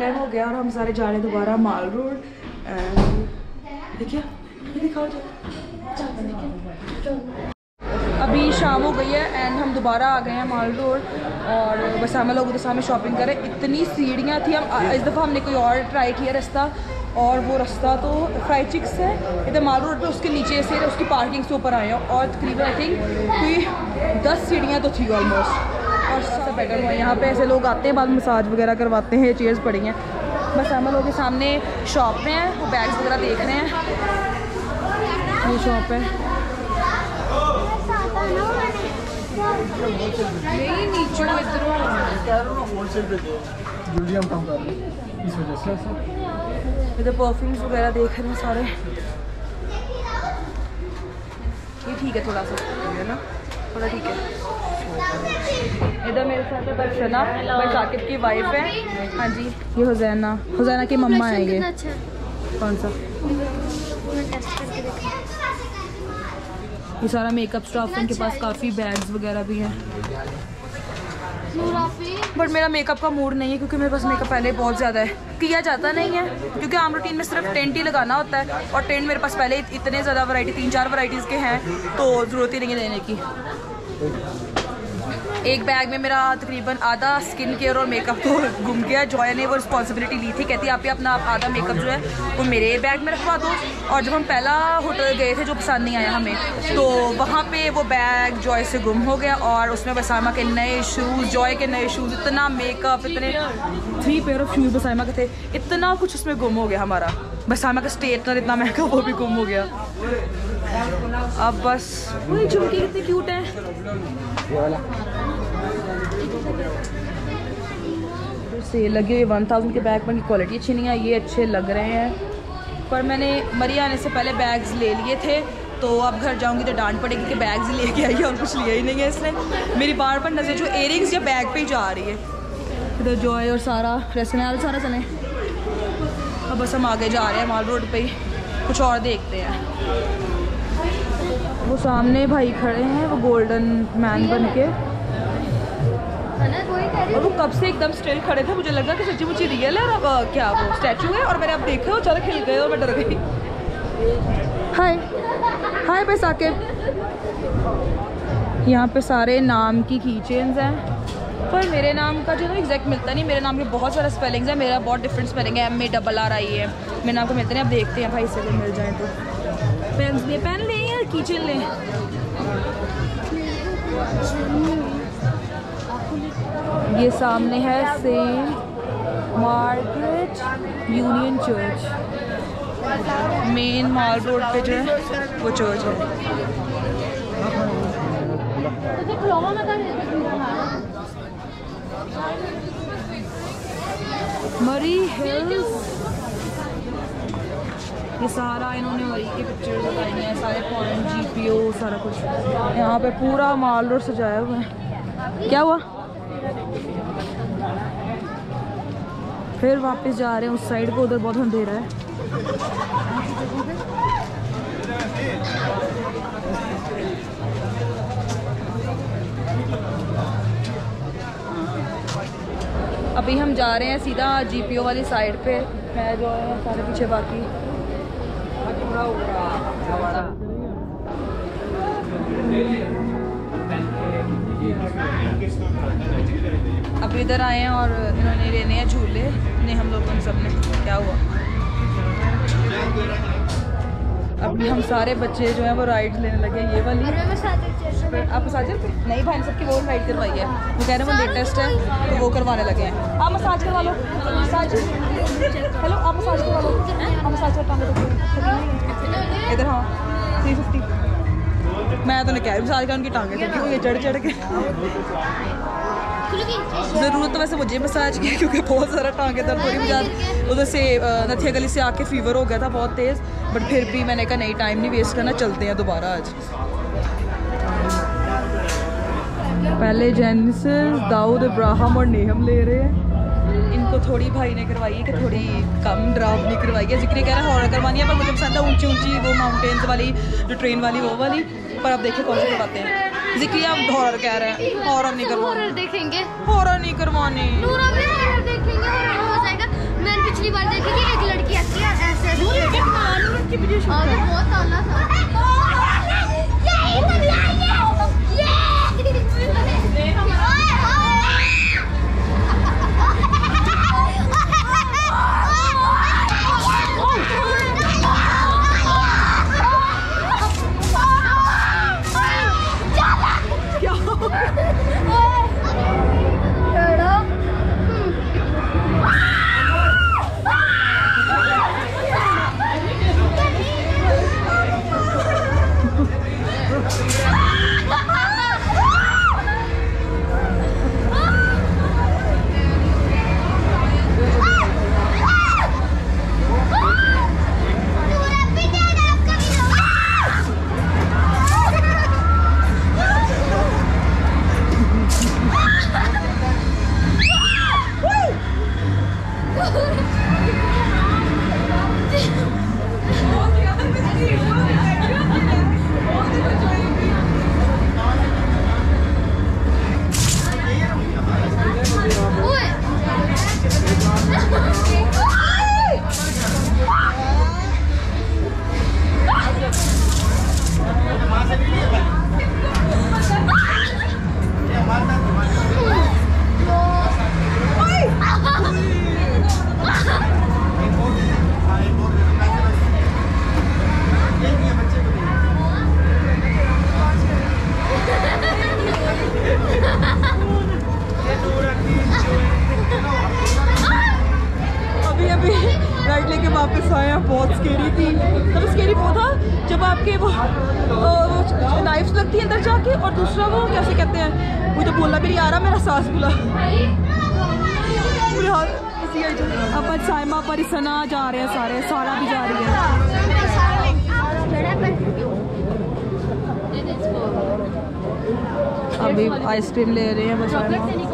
Time हो गया और हम सारे जा रहे हैं दोबारा माल रोड। देखिए दिखाओ अभी शाम हो गई है एंड हम दोबारा आ गए हैं माल रोड और बस हम लोग उधर सामने शॉपिंग करें। इतनी सीढ़ियाँ थी, हम इस दफ़ा हमने कोई और ट्राई किया रास्ता और वो रास्ता तो फ्राई चिक्स है इधर माल रोड पे, उसके नीचे से उसकी पार्किंग से ऊपर आए हैं और तकरीबन आई थिंक कोई 10 सीढ़ियाँ तो थी ऑलमोस्ट। और सबसे बेटर हुआ यहाँ पे ऐसे लोग आते हैं, बाद मसाज वगैरह करवाते हैं, चेयर्स पड़ी हैं। बस हम लोग के सामने शॉप में हैं, वो बैग्स वगैरह देख रहे हैं। ये शॉप है, इधर परफ्यूम्स वगैरह देख रहे हैं सारे। ये ठीक है, थोड़ा सा है ना, थोड़ा ठीक है। इधर मेरे साथ है दर्शना, भाई साकिब की वाइफ है। हाँ जी, ये हुसैना, हुसैना की मम्मा है। ये कौन सा? ये सारा मेकअप स्टॉफ, इनके पास काफ़ी बैग्स वगैरह भी हैं। बट मेरा मेकअप का मूड नहीं है क्योंकि मेरे पास मेकअप पहले बहुत ज़्यादा है, किया जाता नहीं है क्योंकि आम रूटीन में सिर्फ टेंट ही लगाना होता है और टेंट मेरे पास पहले इतने ज़्यादा वैरायटी 3-4 वैरायटीज़ के हैं तो ज़रूरत ही नहीं है लेने की। एक बैग में मेरा तकरीबन आधा स्किन केयर और मेकअप तो गुम गया। जॉय ने वो रिस्पॉन्सिबिलिटी ली थी, कहती आप ही अपना आधा मेकअप जो है वो मेरे बैग में रखवा दो। और जब हम पहला होटल गए थे जो पसंद नहीं आया हमें, तो वहाँ पे वो बैग जॉय से गुम हो गया और उसमें बसामा के नए शूज़, जॉय के नए शूज़, इतना मेकअप, इतने 3 पेयर ऑफ शूज़ बसामा के थे, इतना कुछ उसमें गुम हो गया हमारा। बसामा का स्ट्रेटनर इतना महंगा वो भी गुम हो गया। अब बस वही झुमकी कितनी क्यूट है। सेल लगी हुई 1000 के बैग पर, की क्वालिटी अच्छी नहीं है, ये अच्छे लग रहे हैं। पर मैंने मरिया आने से पहले बैग्स ले लिए थे तो अब घर जाऊंगी तो डांट पड़ेगी कि बैग्स लेके आई है और कुछ लिया ही नहीं है इसने। मेरी बार बार नजर जो इयरिंग्स या बैग पे ही जा रही है। इधर जॉय और सारा रेस्टोरेंट सारा चले। अब बस हम आगे जा रहे हैं माल रोड पे ही, कुछ और देखते हैं। वो सामने भाई खड़े हैं, वो गोल्डन मैन बन के, और वो कब से एकदम स्टिल खड़े थे, मुझे लगा कि सच्ची मुच्ची रियल है और अब क्या वो स्टैचू है। और मैंने अब देखा वो ज़्यादा खिल गए और मैं डर गई। हाय हाय भाई साकिब। यहाँ पे सारे नाम की की चेन्स हैं पर मेरे नाम का जो ना एग्जैक्ट मिलता नहीं। मेरे नाम के बहुत सारे स्पेलिंग्स हैं, मेरा बहुत डिफरेंट स्पेलिंग है, MARRI है मेरे नाम को मिलते नहीं। अब देखते हैं भाई से भी मिल जाए तो। पेन लें या की चेन लें? ये सामने है Saint Margaret Union Church, main Mall Road पे जो है वो चर्च है। मरी हिल्स, ये सारा इन्होंने मरी के पिक्चर्स लगाई हैं, सारे पॉइंट, GPO सारा कुछ। यहाँ पे पूरा माल रोड सजाया हुआ है। क्या हुआ? फिर वापस जा रहे हैं उस साइड को, उधर बहुत अंधेरा है। अभी हम जा रहे हैं सीधा GPO वाली साइड पे। मैं जो है सारे पीछे बाकी अब इधर आए हैं और इन्होंने लेने हैं झूले। नहीं हम लोगों ने सबने, क्या हुआ? अभी हम सारे बच्चे जो हैं वो राइड लेने लगे। ये वाली आप मसाज नहीं, भाई ने सबकी वो राइड करवाई है, वो कह रहे हैं वो लेटेस्ट है तो वो करवाने लगे हैं। आप मसाज करवा लो, मसाज। हेलो आप मसाज करवा लो, आप मसाज करवा लो इधर। हाँ 350। मैं तो नहीं कह रही मसाज का, उनकी टांगे थकी हुई है चढ़ चढ़ के। ज़रूरत तो वैसे मुझे मसाज की क्योंकि बहुत सारा टांगे दर्द हो रही मुझे। उधर से नथिया गली से आके फीवर हो गया था बहुत तेज़, बट फिर भी मैंने कहा नहीं टाइम नहीं वेस्ट करना, चलते हैं दोबारा आज। पहले जेनिसिस, दाऊद, इब्राहिम और नेहम ले रहे हैं। इनको थोड़ी भाई ने करवाई है कि थोड़ी कम डरावनी करवाई है। जिक्र कह रहा है हॉरर करवानी है, पर मुझे पसंद है ऊंची ऊंची वो माउंटेन्स वाली जो ट्रेन वाली वो वाली। पर अब देखिए कौन सी करवाते हैं। जिक्र आप हॉरर कह रहे हैं, हॉरर नहीं करवानी, देखेंगे, हॉरर नहीं करवानी, देखेंगे हो जाएगा। मैंने पिछली बार देखी थी एक लड़की आती है ऐसे बहुत ताला था। वापस आए हैं। बहुत स्केरी थी। तब स्केरी वो था जब आपके वो नाइफ्स लगती है अंदर जाके, और दूसरा वो कैसे कहते हैं, मुझे बोलना भी नहीं आ रहा, मेरा सांस बुला। अब साइमा परिसना जा रहे हैं सारे, सारा भी जा रही है। अभी आइसक्रीम ले रहे हैं बस।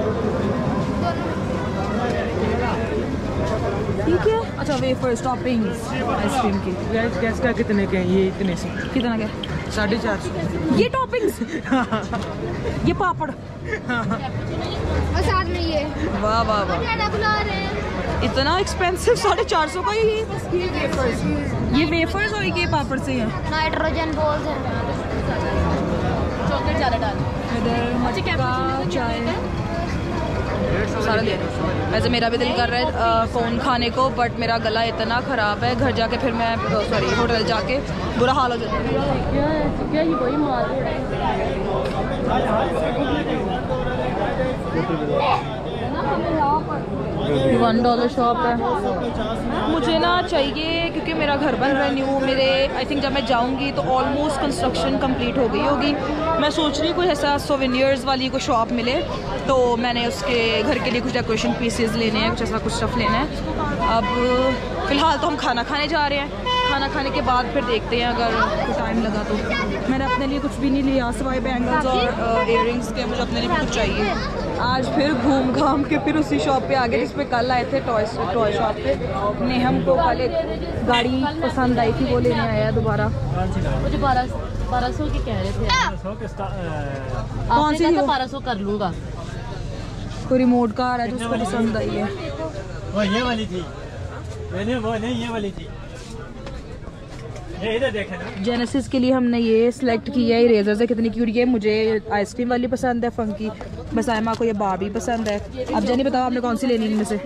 ठीक है। अच्छा वेफर्स टॉपिंग्स आइसक्रीम की गैस का कितने के हैं ये? इतने से कितना क्या? 450। ये टॉपिंग्स ये पापड़ और साथ में ये वाह वाह वाह, बुला रहे हैं। इतना एक्सपेंसिव 450 का ही ये वेफर्स और ये पापड़ से है। नाइट्रोजन बॉल्स हैं। चॉकलेट ज़्यादा डाल। इधर मटका चाय सारा ले। वैसे मेरा भी दिल कर रहा है फ़ोन खाने को, बट मेरा गला इतना ख़राब है, घर जाके फिर मैं सॉरी होटल जाके बुरा हाल हो जाता है। क्या ये वही माल $1 शॉप है। मुझे ना चाहिए क्योंकि मेरा घर बन रहा है न्यू। मेरे आई थिंक जब मैं जाऊंगी तो ऑलमोस्ट कंस्ट्रक्शन कंप्लीट हो गई होगी। मैं सोच रही कोई ऐसा सोवेनियर्स वाली कोई शॉप मिले तो मैंने उसके घर के लिए कुछ डेकोरेशन पीसेस लेने हैं, कुछ ऐसा कुछ स्टफ़ लेना है। अब फ़िलहाल तो हम खाना खाने जा रहे हैं। खाना खाने के बाद फिर देखते हैं अगर कुछ टाइम लगा तो। मैंने अपने लिए कुछ भी नहीं लिया सिवाय बैंगल्स और इयररिंग्स के। मुझे अपने लिए कुछ चाहिए। आज फिर घूम घाम के फिर उसी शॉप पे आ गए जिस पे कल आए थे, टॉय शॉप पे। नेहम को कल एक गाड़ी पसंद आई थी, वो लेने आया है दोबारा। मुझे 1200 की कह रहे थे। कौन सी? 1200 कर लूँगा। कोई रिमोट कार है जो उसको पसंद आई है। वो ये वाली थी, मैंने वो नहीं ये वाली थी। ये इधर देखे ना। जेनेसिस के लिए हमने ये सिलेक्ट किया है। इरेजर से कितनी क्यूट है। मुझे आइसक्रीम वाली पसंद है फंकी, बस आयमा को ये बारबी पसंद है। अब जेनी बताओ आपने कौन सी लेनी है इनमें से?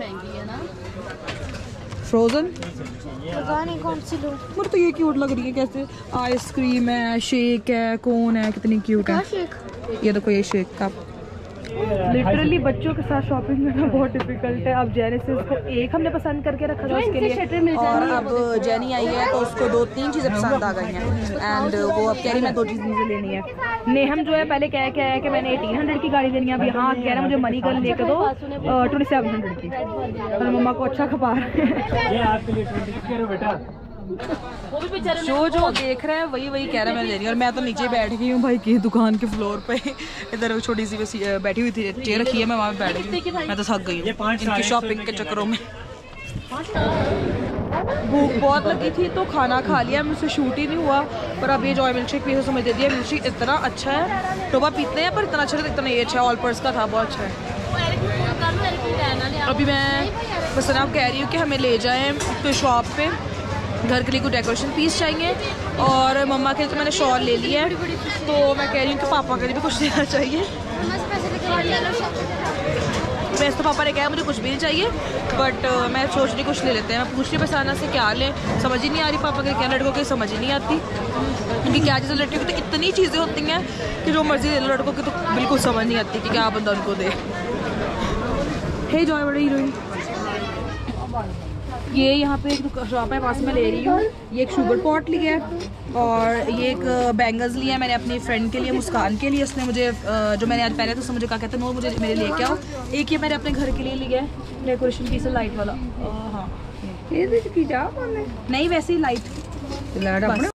फ्रोजन पता नहीं कौन सी लूं। मुझे तो ये क्यूट लग रही है। कैसे आइसक्रीम है, शेक है, कोन है, कितनी क्यूट है। ये देखो ये शेक कप। लिटरली बच्चों के साथ शॉपिंग करना बहुत डिफिकल्ट है। अब जेनेसिस को एक हमने पसंद करके रखा था उसके लिए, और अब जेनी आई है तो उसको 2-3 चीज़ें पसंद आ गई हैं एंड वो अब कह रही मैं 2 चीज़ें लेनी है। नेहम जो है पहले कह के आया कि मैंने 1800 की गाड़ी लेनी है, अब यहाँ कह रहा है मुझे मनी गन लेकर दो 2700 की। और मम्मा को अच्छा खपा रहे हैं। बेटा जो देख रहे हैं वही कह रहा है मैं लेनी है। और मैं तो नीचे बैठ गई हूँ भाई की दुकान के फ्लोर पे। इधर छोटी सी बैठी हुई थी, चेयर रखी है, मैं वहाँ पे बैठ गई। मैं तो थक गई हूँ इनकी शॉपिंग के चक्करों में। भूख बहुत लगी थी तो खाना खा लिया, मुझसे शूट ही नहीं हुआ। पर अब ये जॉय मिल्क शेक समझ दे दिया। मिल्क शेक इतना अच्छा है, टोबा पीते हैं पर इतना अच्छा नहीं, इतना ये अच्छा है। ऑल पर्स का था, बहुत अच्छा है। अभी मैं बस आप कह रही हूँ कि हमें ले जाएं तो शॉप पे घर के लिए कुछ डेकोरेशन पीस चाहिए, और मम्मा के लिए तो मैंने शॉल ले लिया है, तो मैं कह रही हूँ कि पापा के लिए भी कुछ लेना चाहिए। वैसे तो पापा ने कहा मुझे कुछ भी नहीं चाहिए, बट मैं सोच रही कुछ ले लेते हैं। मैं पूछ रही बसाना से क्या लें, समझ ही नहीं आ रही पापा के क्या, लड़कों की समझ ही नहीं आती क्योंकि क्या चीज़ें लड़कियों की तो इतनी चीज़ें होती हैं कि जो मर्जी ले लो, लड़कों की तो बिल्कुल समझ नहीं आती कि क्या बंदा उनको दे। हे जॉय बड़ी हीरोइन, ये यहाँ पे एक शॉप है, वहाँ से मैं ले रही हूँ। ये एक शुगर पॉट लिया है, और ये एक बैंगल्स लिया है मैंने अपनी फ्रेंड के लिए, मुस्कान के लिए। उसने मुझे जो मैंने आज पहने तो उसने मुझे कहा कहते नो मुझे मेरे लेके आओ। एक ये मैंने अपने घर के लिए लिया है डेकोरेशन पीस लाइट वाला। हाँ नहीं वैसे ही लाइट